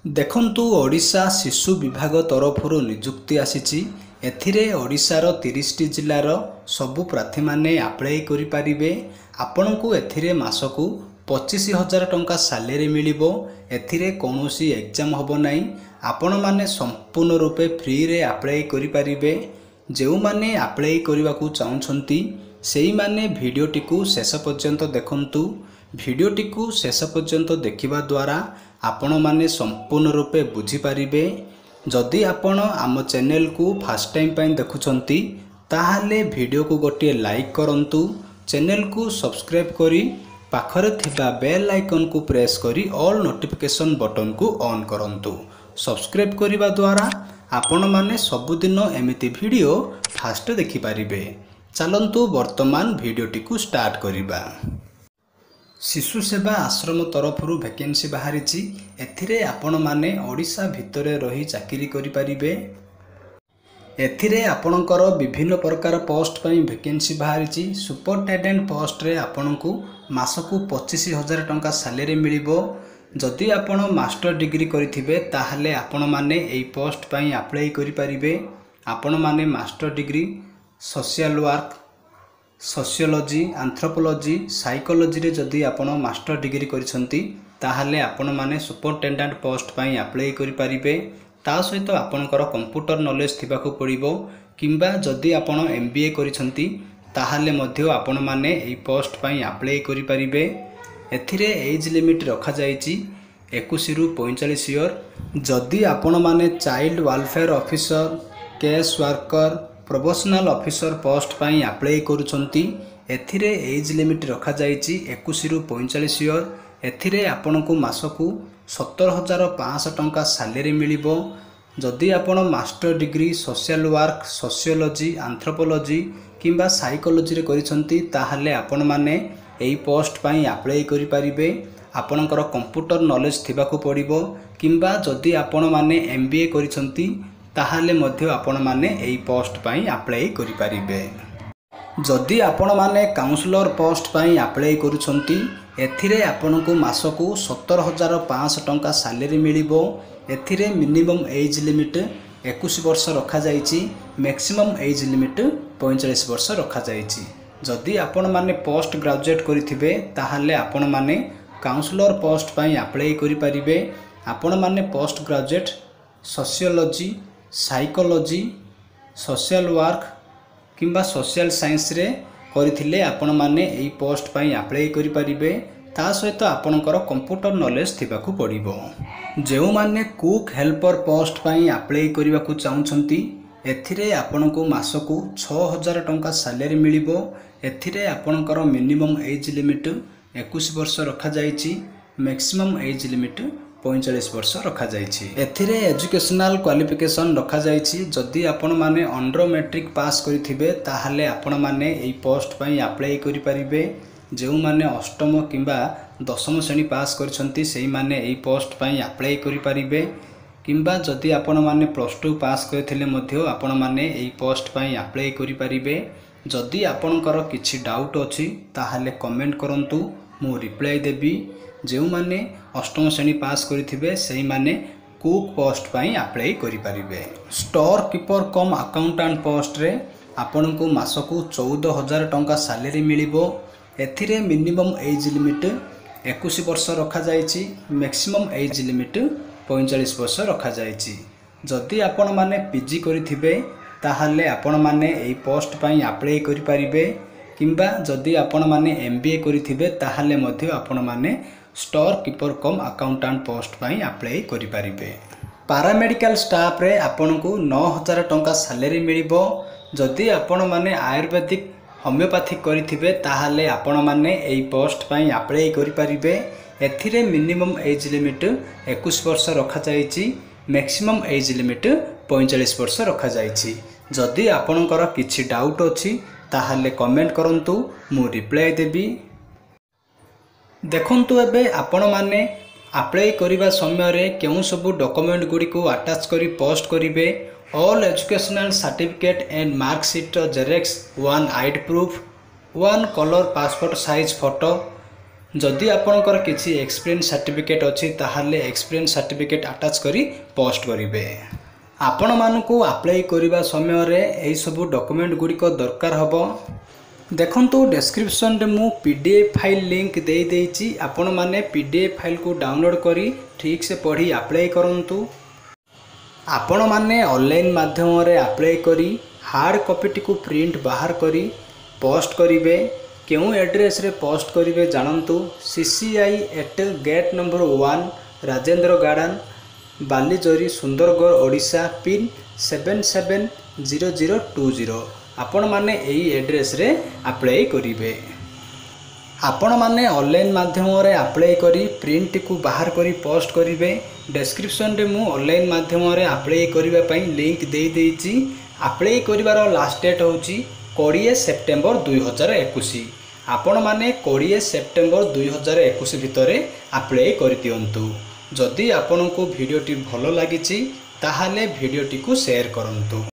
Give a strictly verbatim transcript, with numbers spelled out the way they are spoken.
देखंतु ओडिशा शिशु विभाग तरफरु नियुक्ति आसीची। एथिरे ओडिशार तीस टी जिल्लार सबु प्रार्थी माने अप्लाई करि पारिबे। आपनकु एथिरे मासकु पच्चीस हजार टंका सैलरी मिलिबो। एथिरे कोनोसी एग्जाम हबो नाही। आपण माने संपूर्ण रूपे फ्री रे अप्लाई करि पारिबे। जेउ माने अप्लाई करिवाकु चाहुछंती सेही माने भिडियोटिकु शेष पर्यंत देखंतु। भिडियोटिकु शेष पर्यंत देखिबा द्वारा आपण माने संपूर्ण रूपे बुझी पारिबे। जदि आपण आम चैनल को फर्स्ट टाइम पाइन देखुछंती ताहाले वीडियो को गोटे लाइक करंतु। चैनल को सब्सक्राइब करी पाखरे थिबा बेल आइकन को प्रेस करी ऑल नोटिफिकेशन बटन को ऑन करंतु। सब्सक्राइब करिबा द्वारा आपण माने सबुदिन एमिति वीडियो फास्ट देखि पारिबे। चलंतु वर्तमान वीडियोटी को स्टार्ट करिबा। शिशु सेवा आश्रम तरफरु वैकेंसी बाहरी। एथिरे आपण माने ओडिशा भितरे रही चाकरी करि पारिबे। एथिरे आपणकर विभिन्न प्रकार पोस्ट पई वैकेंसी बाहरी। सुपरटेंडेंट पोस्ट रे आपणकु मासकु पच्चीस हजार टंका सैलरी मिलिबो। जदि आपण मास्टर डिग्री करिथिबे ताहाले आपण माने एई पोस्ट पई अप्लाई करि पारिबे। आपण माने master degree social work, sociology, anthropology, psychology रे जदि आपण मास्टर डिग्री करिसंती ताहाले आपण माने सुपरटेंडेंट पोस्ट पई अप्लाई करि पारिबे। ता सहित आपणकर कंप्यूटर नॉलेज थिबाकु पड़िबो। किंबा जदि आपण एमबीए करिसंती ताहाले मध्ये आपण माने एई पोस्ट पई अप्लाई करि पारिबे। एथिरे एज लिमिट रखा जायछि इक्कीस रु पैंतालीस ईयर। जदि आपण माने child welfare officer, case worker, professional officer post पई अप्लाई करूछंती एथिरे एज लिमिट रखा जायछि इक्कीस रु पैंतालीस ईयर। एथिरे आपनकु मासकु सत्तर हजार पाँच सौ टंका सैलरी मिलिबो। जदि आपण master degree social work, sociology, anthropology किंबा साइकोलॉजी रे करिसंती ताहाले आपण माने एई पोस्ट पई अप्लाई करि पारिबे। आपनकर कंप्यूटर नॉलेज थिबाकु पड़िबो। किंबा जदि आपण माने एमबीए करिसंती ताहाले मध्य आपण माने एई पोस्ट पई अप्लाई करि पारिबे। जदि आपण माने काउंसलर पोस्ट पई अप्लाई करूछंती एथिरे आपनकु मासकु सत्तर हजार पाँच सौ टंका सैलरी मिलिबो। एथिरे मिनिमम एज लिमिट इक्कीस वर्ष रखा जायछि। मैक्सिमम एज लिमिट पैंतालीस वर्ष रखा जायछि। जदि आपण माने पोस्ट ग्रेजुएट करिथिबे ताहाले आपण माने काउंसलर पोस्ट पई अप्लाई करि पारिबे। आपण माने post graduate sociology, psychology, social work किंबा सोशल साइंस रे करिथिले आपण माने एई पोस्ट पई अप्लाई करि पारिबे। ता सहित आपणकर कंप्यूटर नॉलेज थिबाकु पड़िबो। जेउ माने कुक हेल्पर पोस्ट पई अप्लाई करिवाकु चाहुछंती एथिरे आपणकु मासकु छह हजार टंका सैलरी मिलिबो। एथिरे आपणकर मिनिमम एज लिमिट इक्कीस वर्ष रखा जायछि। मैक्सिमम एज लिमिट पैंतालीस वर्ष रखा जायछि। एथिरे एजुकेशनल क्वालिफिकेशन रखा जायछि। जदि आपण माने अंडर मैट्रिक पास करिथिबे ताहाले आपण माने एई पोस्ट पई अप्लाई करि पारिबे। जेउ माने अष्टम किंबा दशम श्रेणी पास करिसंती सेही माने एई पोस्ट पई अप्लाई करि पारिबे। किंबा जदि आपण माने प्लस टू पास करिथिले मध्य आपण माने एई पोस्ट पई अप्लाई करि पारिबे। जदि आपणकर किछि डाउट अछि ताहाले कमेंट करंतु, मु रिप्लाई देबी। जेउ माने अष्टम श्रेणी पास करिथिबे सेही माने कुक पोस्ट पई अप्लाई करि पारिबे। Store keeper cum accountant post रे आपनकु मासकु चौदह हजार टंका सैलरी मिलिबो। एथिरे मिनिमम एज लिमिट इक्कीस वर्ष रखा जायछि। मैक्सिमम एज लिमिट पैंतालीस वर्ष रखा जायछि। जदि आपण माने पीजी करिथिबे ताहाले आपण माने एई पोस्ट पई अप्लाई करि पारिबे। किंबा जदि आपण माने एमबीए करिथिबे ताहाले मध्य आपण माने store keeper cum accountant post पई अप्लाई करि पारिबे। पैरामेडिकल स्टाफ रे आपनकु नौ हजार टंका सैलरी मिलिबो। जदि आपण माने आयुर्वेदिक होमियोपैथिक करिथिबे ताहाले आपण माने एई पोस्ट पई अप्लाई करि पारिबे। एथिरे मिनिमम एज लिमिट इक्कीस वर्ष रखा जायछि। मैक्सिमम एज लिमिट पैंतालीस वर्ष रखा जायछि। जदि आपणकर किछि डाउट अछि ताहाले कमेंट करंतु, मु रिप्लाई देबी। देखंतु एबे आपण माने अप्लाई करिबा समय रे केउ सब डॉक्यूमेंट गुडी को अटैच करी पोस्ट करिवे। All educational certificate and marksheet xerox, one ID proof, one colour passport size photo, जदि आपणकर किसी एक्सपीरियंस सर्टिफिकेट अच्छी ताहले एक्सपीरियंस सर्टिफिकेट अटैच करी पोस्ट करेंगे। आपण मानकु अप्लाई करने समय रे एई सबु डॉक्यूमेंट गुड़िक दरकार हबो। देखंतु डिस्क्रिप्शन रे मु पीडीएफ फाइल लिंक दे देइछि, आपण माने पीडीएफ फाइल को डाउनलोड करी ठीक से पढ़ी अप्लाई करंतु। आपण माने ऑनलाइन माध्यम रे अप्लाई करी हार्ड कॉपी टी प्रिंट बाहर करी पोस्ट करिवे। क्यों एड्रेस रे पोस्ट करिवे जानंतु, CCI at gate number one Rajendra garden Balijari Sundargarh Odisha pin seven seven zero zero two zero. आपण माने एई एड्रेस रे अप्लाई करिवे। आपण माने ऑनलाइन माध्यम रे अप्लाई करी प्रिंट को बाहर करी पोस्ट करिवे। डिस्क्रिप्शन रे मु ऑनलाइन माध्यम रे अप्लाई करिवा पई लिंक दे देइछि। अप्लाई करिवार लास्ट डेट होची बीस सेप्टेम्बर दुई हजार इक्कीस। आपण माने बीस सेप्टेम्बर दुई हजार इक्कीस भितर अप्लाई कर दियंतु। जदि आपनको वीडियोटी भल लागिछि ताहाले वीडियोटी को शेयर करंतु।